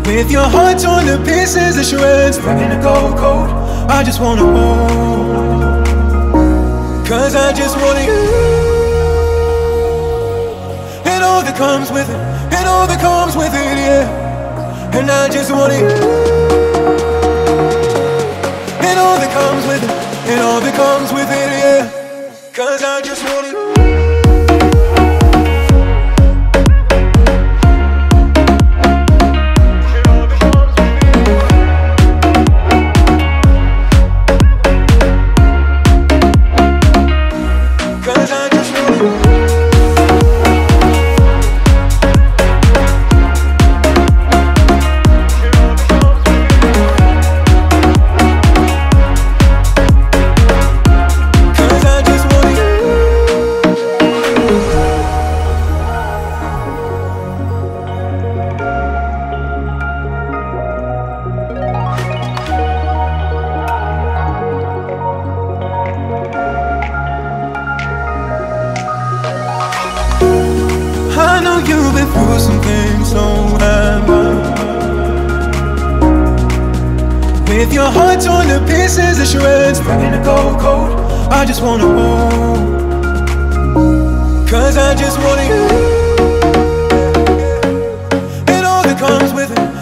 With your heart torn to pieces and shreds, running a cold cold. I just wanna hold, 'cause I just want you, and all that comes with it, and all that comes with it, yeah. And I just want you, and all that comes with it, and all that comes with it, yeah. 'Cause I just want you. I know you've been through some things, so have I. With your heart torn to pieces and shreds, running a cold cold. I just wanna hold, 'cause I just want you, and all that comes with it,